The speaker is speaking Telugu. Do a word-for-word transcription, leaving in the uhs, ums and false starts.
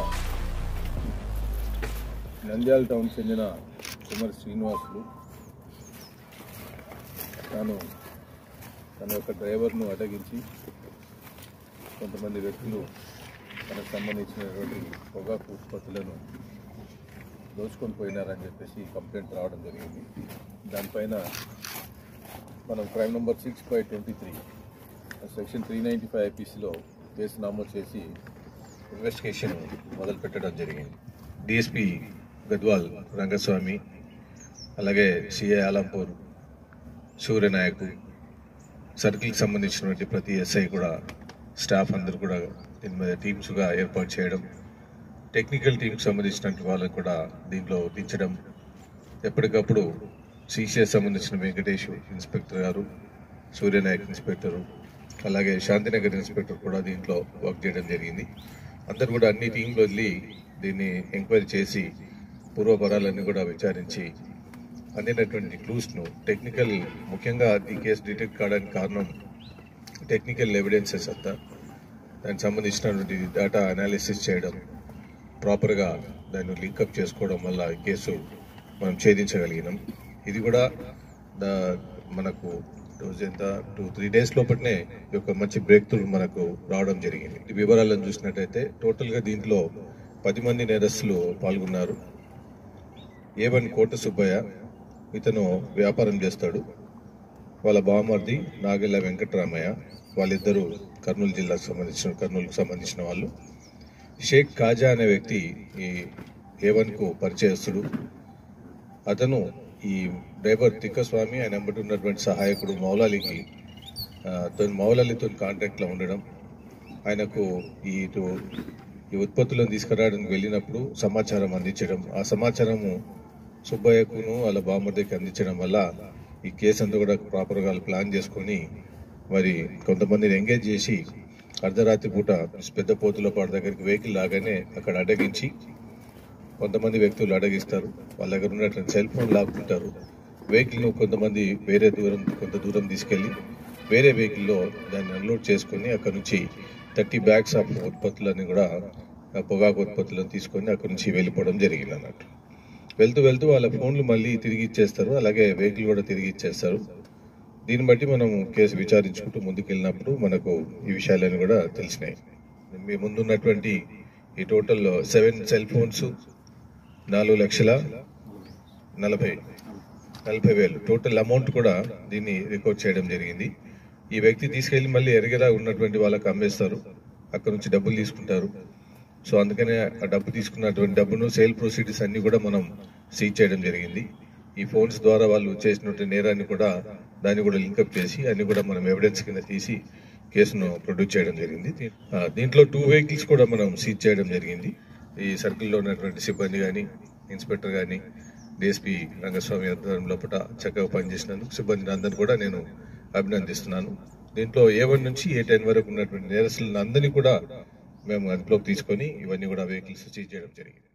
నంద్యాల టౌన్ చెందిన కుమార్ శ్రీనివాసులు తాను తన యొక్క డ్రైవర్ను అడ్డగించి కొంతమంది వ్యక్తులు తనకు సంబంధించినటువంటి పొగాకు ఉత్పత్తులను దోచుకొని పోయినారని చెప్పేసి కంప్లైంట్ రావడం జరిగింది. దానిపైన మనం crime number six by twenty three section three ninety five ఐపీసీలో కేసు నమోదు చేసి ఇన్వెస్టిగేషన్ మొదలు పెట్టడం జరిగింది. డిఎస్పీ గద్వాల్ రంగస్వామి, అలాగే సిఐ ఆలంపూర్ సూర్యనాయకు, సర్కిల్కి సంబంధించినటువంటి ప్రతి ఎస్ఐ కూడా స్టాఫ్ అందరూ కూడా దీని మీద టీమ్స్గా ఏర్పాటు చేయడం, టెక్నికల్ టీంకి సంబంధించినటువంటి వాళ్ళకు కూడా దీంట్లో దించడం, ఎప్పటికప్పుడు సీసీఎస్ సంబంధించిన వెంకటేష్ ఇన్స్పెక్టర్ గారు, సూర్యనాయక్ ఇన్స్పెక్టరు, అలాగే శాంతినగర్ ఇన్స్పెక్టర్ కూడా దీంట్లో వర్క్ చేయడం జరిగింది. అందరూ కూడా అన్ని టీంలు వదిలి దీన్ని ఎంక్వైరీ చేసి పూర్వపరాలన్నీ కూడా విచారించి అందినటువంటి క్లూస్ను టెక్నికల్, ముఖ్యంగా ఈ కేసు డిటెక్ట్ కావడానికి కారణం టెక్నికల్ ఎవిడెన్సెస్ అంతా, దానికి సంబంధించినటువంటి డేటా అనాలిసిస్ చేయడం, ప్రాపర్గా దాన్ని లింకప్ చేసుకోవడం వల్ల ఈ కేసు మనం ఛేదించగలిగినాం. ఇది కూడా దా మనకు రోజు ఎంత టూ త్రీ డేస్ లోపలనే ఒక మంచి బ్రేక్ త్రూ మనకు రావడం జరిగింది. ఈ వివరాలను చూసినట్టయితే టోటల్గా దీంట్లో పది మంది నేరస్తులు పాల్గొన్నారు. ఏ వన్ కోట సుబ్బయ్య, ఇతను వ్యాపారం చేస్తాడు. వాళ్ళ బావమర్ది నాగెల్ల వెంకటరామయ్య, వాళ్ళిద్దరూ కర్నూలు జిల్లాకు సంబంధించిన కర్నూలుకు సంబంధించిన వాళ్ళు. షేక్ కాజా అనే వ్యక్తి ఈ ఏ వన్కు పరిచయస్తుడు. అతను ఈ డ్రైవర్ తిక్కస్వామి, ఆయన వెంబడి ఉన్నటువంటి సహాయకుడు మౌలాలికి మౌలాలితో కాంటాక్ట్లో ఉండడం, ఆయనకు ఈ ఈ ఉత్పత్తులను తీసుకురావడానికి వెళ్ళినప్పుడు సమాచారం అందించడం, ఆ సమాచారము సుబ్బయ్యకును వాళ్ళ బామర్దికి అందించడం వల్ల ఈ కేసు అంతా కూడా ప్రాపర్గా ప్లాన్ చేసుకొని మరి కొంతమందిని ఎంగేజ్ చేసి అర్ధరాత్రి పూట పెద్ద పోతులపాడు దగ్గరికి వెహికల్ లాగానే అక్కడ అడ్డగించి కొంతమంది వ్యక్తులు అడ్డగిస్తారు. వాళ్ళ దగ్గర ఉన్నటువంటి సెల్ ఫోన్ లాక్కుంటారు. వెహికల్ను కొంతమంది వేరే దూరం కొంత దూరం తీసుకెళ్ళి వేరే వెహికల్లో దాన్ని అన్లోడ్ చేసుకొని అక్కడ నుంచి థర్టీ బ్యాగ్స్ ఆఫ్ ఉత్పత్తులని కూడా పొగాకు ఉత్పత్తులను తీసుకొని అక్కడ నుంచి వెళ్ళిపోవడం జరిగింది అన్నట్టు. వెళ్తూ వెళ్తూ వాళ్ళ ఫోన్లు మళ్ళీ తిరిగి ఇచ్చేస్తారు, అలాగే వెహికల్ కూడా తిరిగి ఇచ్చేస్తారు. దీన్ని బట్టి మనం కేసు విచారించుకుంటూ ముందుకెళ్ళినప్పుడు మనకు ఈ విషయాలన్నీ కూడా తెలిసినాయి. మీ ముందున్నటువంటి ఈ టోటల్ సెవెన్ సెల్ ఫోన్స్, నాలుగు లక్షల నలభై నలభై వేలు టోటల్ అమౌంట్ కూడా దీన్ని రికార్డ్ చేయడం జరిగింది. ఈ వ్యక్తి తీసుకెళ్లి మళ్ళీ ఎరగలా ఉన్నటువంటి వాళ్ళకి అమ్మేస్తారు, అక్కడ నుంచి డబ్బులు తీసుకుంటారు. సో అందుకనే ఆ డబ్బు తీసుకున్నటువంటి డబ్బును సేల్ ప్రొసీడర్స్ అన్ని కూడా మనం సీజ్ చేయడం జరిగింది. ఈ ఫోన్స్ ద్వారా వాళ్ళు చేసినటువంటి నేరాన్ని కూడా దాన్ని కూడా లింకప్ చేసి అన్ని కూడా మనం ఎవిడెన్స్ కింద తీసి కేసును ప్రొడ్యూస్ చేయడం జరిగింది. దీంట్లో టూ వెహికల్స్ కూడా మనం సీజ్ చేయడం జరిగింది. ఈ సర్కిల్లో ఉన్నటువంటి సిబ్బంది కానీ, ఇన్స్పెక్టర్ కానీ, డిఎస్పీ రంగస్వామి ఆధ్వర్యం లోపల చక్కగా పనిచేసినందుకు సిబ్బందిని అందరినీ కూడా నేను అభినందిస్తున్నాను. దీంట్లో ఏ వన్ నుంచి ఏ టెన్ వరకు ఉన్నటువంటి నేరస్తులను అందరినీ కూడా మేము అదుపులోకి తీసుకొని ఇవన్నీ కూడా వెహికల్స్ సీజ్ చేయడం జరిగింది.